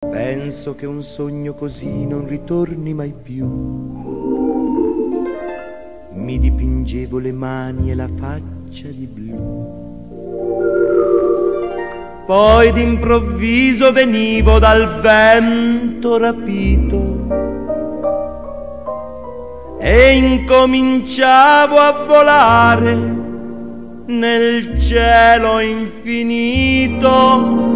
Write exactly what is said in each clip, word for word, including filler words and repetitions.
Penso che un sogno così non ritorni mai più. Mi dipingevo le mani e la faccia di blu. Poi d'improvviso venivo dal vento rapito e incominciavo a volare nel cielo infinito.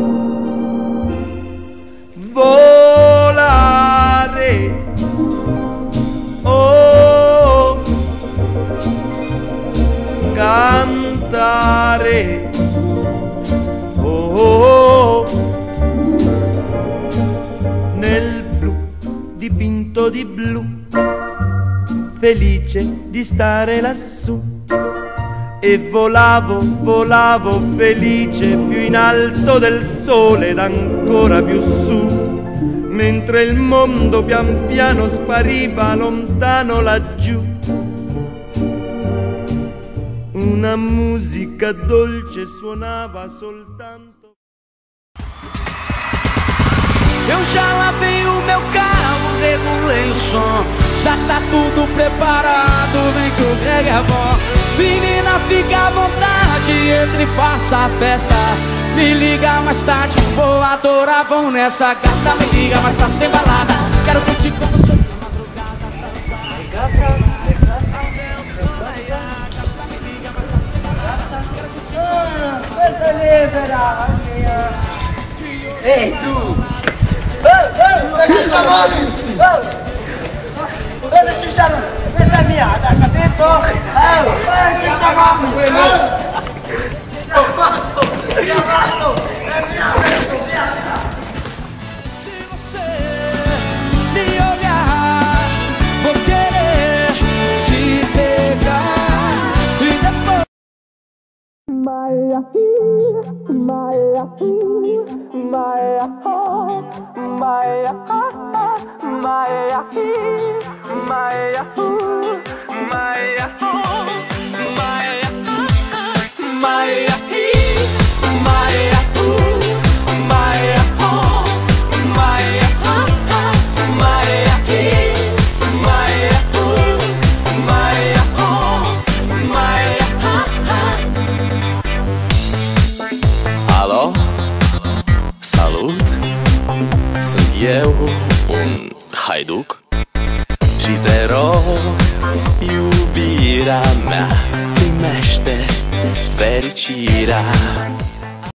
Volare, oh, cantare, oh, nel blu dipinto di blu, felice di stare lassù. E volavo, volavo felice più in alto del sole ed ancora più su, mentre il mondo pian piano spariva lontano laggiù. Una musica dolce suonava soltanto. Eu já lavei o meu carro, regulei o som, já tá tudo preparado, vem que o Greg é bom. Menina, fica à vontade, entre e faça a festa. Me liga mais tarde, vou adorar, vão nessa gata. Me liga mais tarde, tem balada, quero curtir com você na madrugada. Gata, gata, me liga mais tarde, tem balada, quero curtir com você. Questa libera, ehi tu! Lascia il salone! Lascia il salone! Questa è mia, hai capito? Lascia il salone! Non passo! Io passo! È mia, è mia! Se você me olhar, vou querer te pegar e depois. Maia, Maia, Maia, Maia, Maia, Maia, Maia, Maia, Maia. Alo? Salut! Sunt eu, un haiduc și te rog, iubirea mea, primește fericirea.